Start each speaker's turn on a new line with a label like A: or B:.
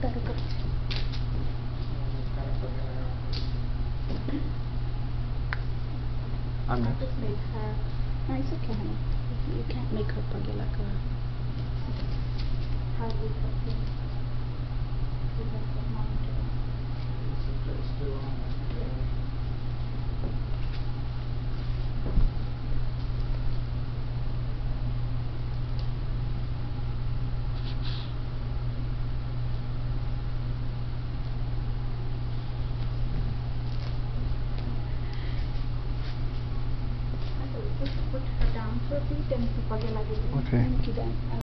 A: Anna.
B: Just make her. No, it's okay, honey. You can't make her buggy like a. How we put him. We have to monitor.
C: It's still on.
B: Put her down for a bit and put buggy like it.
A: Okay.
B: Then